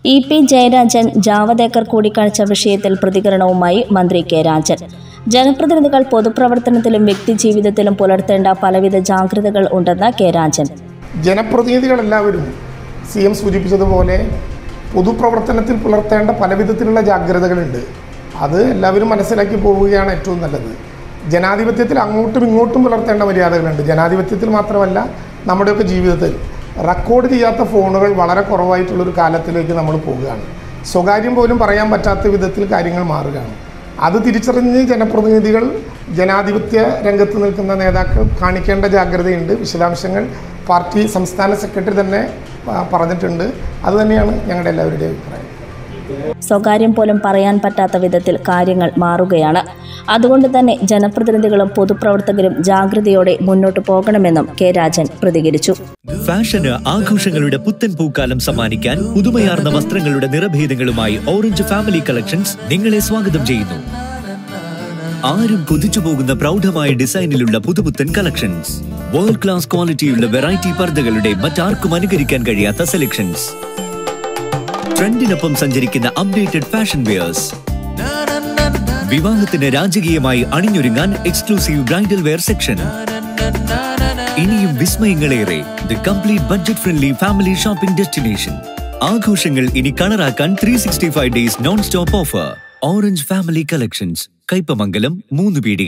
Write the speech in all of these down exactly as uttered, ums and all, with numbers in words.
E P Jayarajan Javadekar കൂടിക്കാഴ്ച വിഷയത്തിൽ പ്രതികരണവുമായി മന്ത്രി കെ രാജൻ. ജനപ്രതിനിധികൾ പൊതുപ്രവർത്തനത്തിലും വ്യക്തിജീവിതത്തിലും പുലർത്തേണ്ട പലവിധ ജാഗ്രതകൾ ഉണ്ടെന്ന് കെ രാജൻ. ജനപ്രതിനിധികളെല്ലാവരും സി എം സൂചിപ്പിച്ചതുപോലെ പൊതുപ്രവർത്തനത്തിൽ പുലർത്തേണ്ട പലവിധത്തിലുള്ള ജാഗ്രതകളുണ്ട്. അത് എല്ലാവരും മനസ്സിലാക്കി പോവുകയാണ് ഏറ്റവും നല്ലത്. ജനാധിപത്യത്തിൽ അങ്ങോട്ടും ഇങ്ങോട്ടും പുലർത്തേണ്ട മര്യാദകളുണ്ട്. ജനാധിപത്യത്തിൽ മാത്രമല്ല, നമ്മുടെയൊക്കെ ജീവിതത്തിൽ റെക്കോർഡ് ചെയ്യാത്ത ഫോണുകൾ വളരെ കുറവായിട്ടുള്ളൊരു കാലത്തിലേക്ക് നമ്മൾ പോവുകയാണ്. സ്വകാര്യം പോലും പറയാൻ പറ്റാത്ത വിധത്തിൽ കാര്യങ്ങൾ മാറുകയാണ്. അത് തിരിച്ചറിഞ്ഞ് ജനപ്രതിനിധികൾ, ജനാധിപത്യ രംഗത്ത് നിൽക്കുന്ന നേതാക്കൾ കാണിക്കേണ്ട ജാഗ്രതയുണ്ട്. വിശദാംശങ്ങൾ പാർട്ടി സംസ്ഥാന സെക്രട്ടറി തന്നെ പറഞ്ഞിട്ടുണ്ട്. അതുതന്നെയാണ് ഞങ്ങളുടെ എല്ലാവരുടെയും അഭിപ്രായം. സ്വകാര്യം പോലും പറയാൻ പറ്റാത്ത വിധത്തിൽ കാര്യങ്ങൾ മാറുകയാണ്. അതുകൊണ്ട് തന്നെ ജനപ്രതിനിധികളും പൊതുപ്രവർത്തകരും ജാഗ്രതയോടെ മുന്നോട്ട് പോകണമെന്നും കെ രാജൻ പ്രതികരിച്ചു. ഫാഷന് ആഘോഷങ്ങളുടെ പുത്തൻ പൂക്കാലം സമ്മാനിക്കാൻ പുതുമയാർന്ന വസ്ത്രങ്ങളുടെ നിറഭേദങ്ങളുമായി ഓറഞ്ച് ഫാമിലി കളക്ഷൻസ് നിങ്ങളെ സ്വാഗതം ചെയ്യുന്നു. ആരും കൊതിച്ചു പോകുന്ന പ്രൗഢമായ ഡിസൈനിലുള്ള പുതുപുത്തൻ കളക്ഷൻസ്, വേൾഡ് ക്ലാസ് ക്വാളിറ്റിയുള്ള വെറൈറ്റി പർദ്ദകളുടെ മറ്റാർക്കും അനുകരിക്കാൻ കഴിയാത്ത സെലക്ഷൻസ്, ട്രെൻഡിനൊപ്പം സഞ്ചരിക്കുന്ന അപ്ഡേറ്റഡ് ഫാഷൻ വെയേഴ്സ്, വിവാഹത്തിന് രാജകീയമായി അണിഞ്ഞൊരുങ്ങാൻ എക്സ്ക്ലൂസീവ് ബ്രൈഡൽ വെയർ സെക്ഷൻ. ഇനിയും വിസ്മയങ്ങളേറെ. The complete budget friendly family shopping destination. ആഘോഷങ്ങൾ ഇനി കളറാക്കാൻ three sixty five days non stop offer. Orange Family Collections, Kaippamangalam, Moonnu Peedika.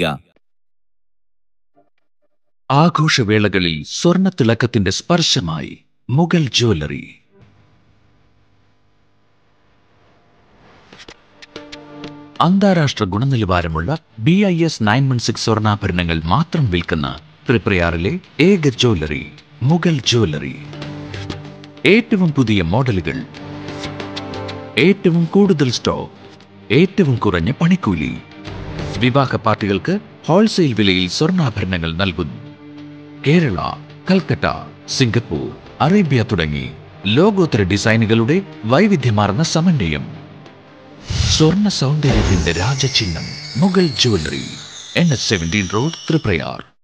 ആഘോഷവേളകളിൽ സ്വർണ്ണ തിളക്കത്തിന്റെ സ്പർശമായി മുഗൾ ജ്വല്ലറി. അന്താരാഷ്ട്ര ഗുണനിലവാരമുള്ള B I S nine one six സ്വർണ്ണാഭരണങ്ങൾ മാത്രം വിൽക്കുന്ന തൃപ്രയാറിലെ ഏക ജ്വല്ലറി മുഗൾ ജ്വല്ലറി. ഏറ്റവും പുതിയ മോഡലുകൾ, ഏറ്റവും കൂടുതൽ സ്റ്റോക്ക്, ഏറ്റവും കുറഞ്ഞ പണിക്കൂലി. വിവാഹ പാർട്ടികൾക്ക് ഹോൾസെയിൽ വിലയിൽ സ്വർണ്ണാഭരണങ്ങൾ നൽകുന്നു. കേരള, കൽക്കട്ട, സിംഗപ്പൂർ, അറേബ്യ തുടങ്ങി ലോകോത്തര ഡിസൈനുകളുടെ വൈവിധ്യമാർന്ന സമന്വയം. സ്വർണ്ണ സൗന്ദര്യത്തിന്റെ രാജചിഹ്നം Mughal Jewellery. N H seventeen road, Triprayar.